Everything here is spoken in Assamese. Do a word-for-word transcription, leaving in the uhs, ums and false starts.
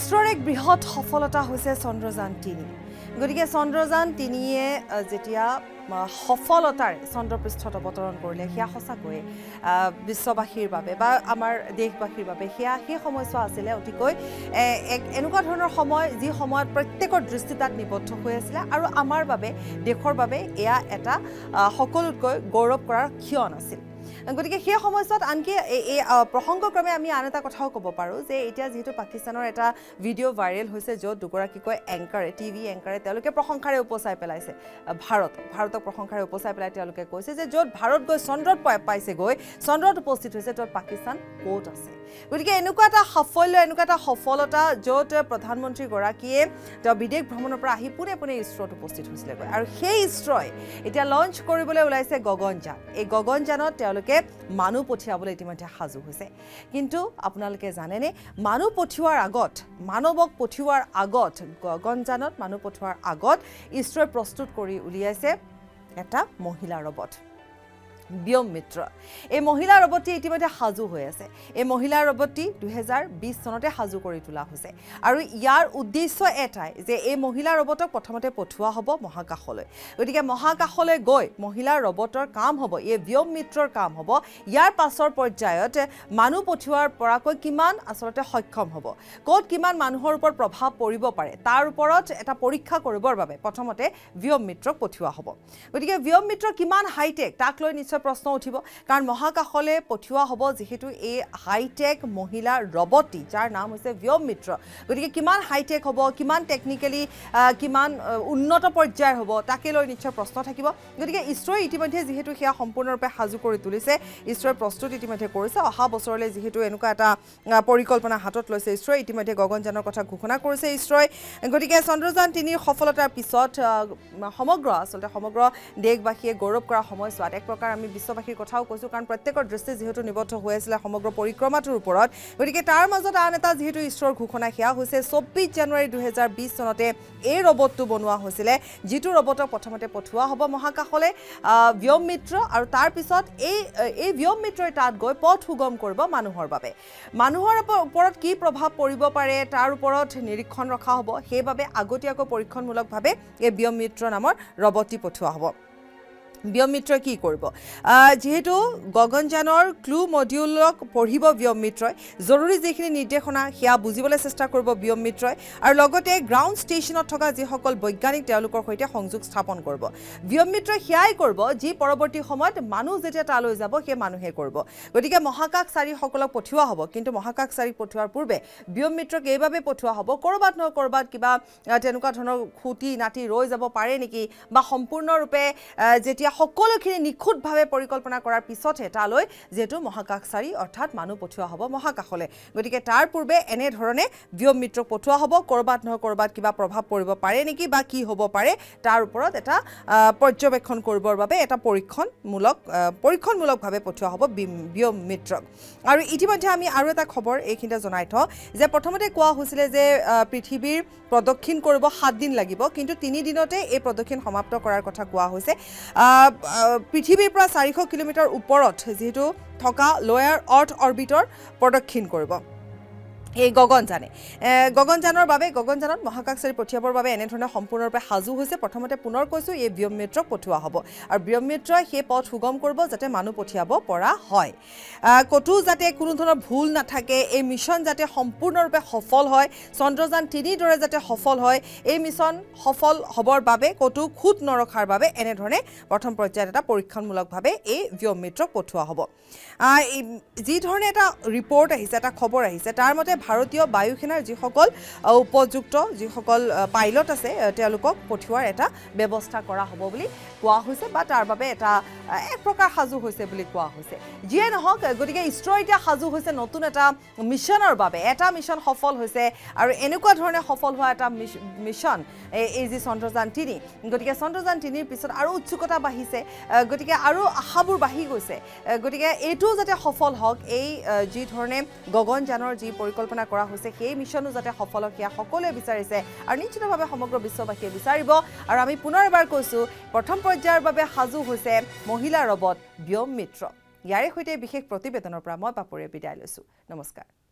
ইছৰোৰ এক বৃহৎ সফলতা হৈছে চন্দ্ৰযান তিনি গতিকে চন্দ্ৰযান তিনিয়ে যেতিয়া সফলতাৰ চন্দ্ৰপৃষ্ঠত অৱতৰণ কৰিলে সেয়া সঁচাকৈ বিশ্ববাসীৰ বাবে বা আমাৰ দেশবাসীৰ বাবে সেয়া সেই সময়ছোৱা আছিলে অতিকৈ এক এনেকুৱা ধৰণৰ সময় যি সময়ত প্ৰত্যেকৰ দৃষ্টি তাত নিবদ্ধ হৈ আছিলে আৰু আমাৰ বাবে দেশৰ বাবে এয়া এটা সকলোতকৈ গৌৰৱ কৰাৰ ক্ষণ আছিল গতিকে সেই সময়ছোৱাত আনকি এই প্ৰসংগক্ৰমে আমি আন এটা কথাও ক'ব পাৰোঁ যে এতিয়া যেহেতু পাকিস্তানৰ এটা ভিডিঅ' ভাইৰেল হৈছে য'ত দুগৰাকীকৈ এংকাৰে টিভি এংকাৰে তেওঁলোকে প্ৰশংসাৰে উপচাই পেলাইছে ভাৰত ভাৰতক প্ৰশংসাৰে উপচাই পেলাই তেওঁলোকে কৈছে যে য'ত ভাৰত গৈ চন্দ্ৰত পাইছে গৈ চন্দ্ৰত উপস্থিত হৈছে ত'ত পাকিস্তান ক'ত আছে গতিকে এনেকুৱা এটা সাফল্য এনেকুৱা এটা সফলতা য'ত প্ৰধানমন্ত্ৰীগৰাকীয়ে তেওঁ বিদেশ ভ্ৰমণৰ পৰা আহি পোনে পোনে ইছৰোত উপস্থিত হৈছিলেগৈ আৰু সেই ইছৰোই এতিয়া লঞ্চ কৰিবলৈ ওলাইছে গগনযান এই গগনযানত তেওঁলোকে মানুহ পঠিয়াবলৈ ইতিমধ্যে সাজু হৈছে কিন্তু আপোনালোকে জানেনে মানুহ পঠিওৱাৰ আগত মানৱক পঠিওৱাৰ আগত গগনযানত মানুহ পঠিওৱাৰ আগত ইছৰোই প্ৰস্তুত কৰি উলিয়াইছে এটা মহিলা ৰবট VYOMMITRA এই মহিলা ৰবটটি ইতিমধ্যে সাজু হৈ আছে এই মহিলা ৰবটটি দুই হাজাৰ বিশ চনতে সাজু কৰি তোলা হৈছে আৰু ইয়াৰ উদ্দেশ্য এটাই যে এই মহিলা ৰবটক প্ৰথমতে পঠোৱা হ'ব মহাকাশলৈ গতিকে মহাকাশলৈ গৈ মহিলা ৰবটৰ কাম হ'ব এই VYOMMITRAৰ কাম হ'ব ইয়াৰ পাছৰ পৰ্যায়ত মানুহ পঠিওৱাৰ পৰাকৈ কিমান আসলতে সক্ষম হ'ব ক'ত কিমান মানুহৰ ওপৰত প্ৰভাৱ পৰিব পাৰে তাৰ ওপৰত এটা পৰীক্ষা কৰিবৰ বাবে প্ৰথমতে VYOMMITRাক পঠিওৱা হ'ব গতিকে VYOMMITRা কিমান হাইটেক তাক লৈ নিশ্চয় প্ৰশ্ন উঠিব কাৰণ মহাকাশলৈ পঠিওৱা হ'ব যেহেতু এই হাইটেক মহিলা ৰবটটি যাৰ নাম হৈছে VYOMMITRA গতিকে কিমান হাইটেক হ'ব কিমান টেকনিক্যালি কিমান উন্নত পৰ্যায়ৰ হ'ব তাকে লৈ নিশ্চয় প্ৰশ্ন থাকিব গতিকে ইছৰোই ইতিমধ্যে যেহেতু সেয়া সম্পূৰ্ণৰূপে সাজু কৰি তুলিছে ইছৰোই প্ৰস্তুত ইতিমধ্যে কৰিছে অহা বছৰলৈ যেহেতু এনেকুৱা এটা পৰিকল্পনা হাতত লৈছে ইছৰোই ইতিমধ্যে গগনযানৰ কথা ঘোষণা কৰিছে ইছৰোই গতিকে চন্দ্ৰযান তিনিৰ সফলতাৰ পিছত সমগ্ৰ আচলতে সমগ্ৰ দেশবাসীয়ে গৌৰৱ কৰা সময়ছোৱাত এক প্ৰকাৰ আমি বিশ্ববাসীৰ কথাও কৈছো কাৰণ প্ৰত্যেকৰ দৃষ্টি যেহেতু নিবদ্ধ হৈ আছিল সমগ্ৰ পৰিক্ৰমাটোৰ ওপৰত গতিকে তাৰ মাজত আন এটা যেহেতু ইছৰোৰ ঘোষণা সেয়া হৈছে চৌব্বিছ জানুৱাৰী দুই হাজাৰ বিশ চনতে এই ৰবটটো বনোৱা হৈছিলে যিটো ৰবটক প্ৰথমতে পঠোৱা হ'ব মহাকাশলৈ VYOMMITRA আৰু তাৰ পিছত এই এই VYOMMITRাই তাত গৈ পথ সুগম কৰিব মানুহৰ বাবে মানুহৰ ওপৰত কি প্ৰভাৱ পৰিব পাৰে তাৰ ওপৰত নিৰীক্ষণ ৰখা হ'ব সেইবাবে আগতীয়াকৈ পৰীক্ষণমূলকভাৱে এই VYOMMITRA নামৰ ৰবটটি পঠোৱা হ'ব VYOMMITRA কি কৰিব যেহেতু গগনযানৰ ক্লু মডিউলক পঢ়িব VYOMMITRাই জৰুৰী যিখিনি নিৰ্দেশনা সেয়া বুজিবলৈ চেষ্টা কৰিব VYOMMITRাই আৰু লগতে গ্ৰাউণ্ড ষ্টেচনত থকা যিসকল বৈজ্ঞানিক তেওঁলোকৰ সৈতে সংযোগ স্থাপন কৰিব VYOMMITRাই সেয়াই কৰিব যি পৰৱৰ্তী সময়ত মানুহ যেতিয়া তালৈ যাব সেই মানুহে কৰিব গতিকে মহাকাশচাৰীসকলক পঠিওৱা হ'ব কিন্তু মহাকাশচাৰীক পঠিওৱাৰ পূৰ্বে VYOMMITRাক এইভাবে পঠিওৱা হ'ব কৰবাত নহয় কৰবাত কিবা তেনেকুৱা ধৰণৰ খুঁটি নাটি ৰৈ যাব পাৰে নেকি বা সম্পূৰ্ণৰূপে যেতিয়া সকলোখিনি নিখুঁতভাৱে পৰিকল্পনা কৰাৰ পিছতহে তালৈ যেটো মহাকাশচাৰী অৰ্থাৎ মানুহ পঠিওৱা হ'ব মহাকাশলৈ গতিকে তাৰ পূৰ্বে এনে ধৰণে VYOMMITRাক পঠিওৱা হ'ব কৰবাত নহয় কৰবাত কিবা প্ৰভাৱ পৰিব পাৰে নেকি বা কি হ'ব পাৰে তাৰ ওপৰত এটা পৰ্যবেক্ষণ কৰিবৰ বাবে এটা পৰীক্ষণমূলক পৰীক্ষণমূলকভাৱে পঠিওৱা হ'ব VYOMMITRাক আৰু ইতিমধ্যে আমি আৰু এটা খবৰ এইখিনিতে জনাই থওঁ যে প্ৰথমতে কোৱা হৈছিলে যে পৃথিৱীৰ প্ৰদক্ষিণ কৰিব সাত দিন লাগিব কিন্তু তিনি দিনতে এই প্ৰদক্ষিণ সমাপ্ত কৰাৰ কথা কোৱা হৈছে পৃথিৱীৰ পৰা চাৰিশ কিলোমিটাৰ ওপৰত যেহেতু থকা লয়াৰ আৰ্থ অৰ্বিটৰ প্ৰদক্ষিণ কৰিব এই গগনযানে গগনযানৰ বাবে গগনযানত মহাকাশচাৰী পঠিয়াবৰ বাবে এনে ধৰণৰ সম্পূৰ্ণৰূপে সাজু হৈছে প্ৰথমতে পুনৰ কৈছো এই VYOMMITRাক পঠিওৱা হ'ব আৰু VYOMMITRাই সেই পথ সুগম কৰিব যাতে মানুহ পঠিয়াব পৰা হয় কতো যাতে কোনো ধৰণৰ ভুল নাথাকে এই মিছন যাতে সম্পূৰ্ণৰূপে সফল হয় চন্দ্ৰযান তিনিৰ দৰে যাতে সফল হয় এই মিছন সফল হ'বৰ বাবে কতো খুঁত নৰখাৰ বাবে এনে ধৰণে প্ৰথম পৰ্যায়ত এটা পৰীক্ষণমূলকভাৱে এই VYOMMITRাক পঠিওৱা হ'ব যি ধৰণে এটা ৰিপৰ্ট আহিছে এটা খবৰ আহিছে তাৰ মতে ভাৰতীয় বায়ুসেনাৰ যিসকল উপযুক্ত যিসকল পাইলট আছে তেওঁলোকক পঠিওৱাৰ এটা ব্যৱস্থা কৰা হ'ব বুলি কোৱা হৈছে বা তাৰ বাবে এটা এক প্ৰকাৰ সাজু হৈছে বুলি কোৱা হৈছে যিয়ে নহওক গতিকে ইছৰো এতিয়া সাজু হৈছে নতুন এটা মিছনৰ বাবে এটা মিছন সফল হৈছে আৰু এনেকুৱা ধৰণে সফল হোৱা এটা মিছন এই যি চন্দ্ৰযান তিনি গতিকে চন্দ্ৰযান তিনিৰ পিছত আৰু উৎসুকতা বাঢ়িছে গতিকে আৰু আশাবোৰ বাঢ়ি গৈছে গতিকে এইটো যাতে সফল হওক এই যি ধৰণে গগনযানৰ যি পৰিকল্পনা কৰা হৈছে সেই মিছনো যাতে সফল হওক সেয়া সকলোৱে বিচাৰিছে আৰু নিশ্চিতভাৱে সমগ্ৰ বিশ্ববাসীয়ে বিচাৰিব আৰু আমি পুনৰ এবাৰ কৈছো প্ৰথম পৰ্যায়ৰ বাবে সাজু হৈছে মহিলা ৰবট VYOMMITRA ইয়াৰে সৈতে বিশেষ প্ৰতিবেদনৰ পৰা মই পাপৰে বিদায় লৈছো নমস্কাৰ।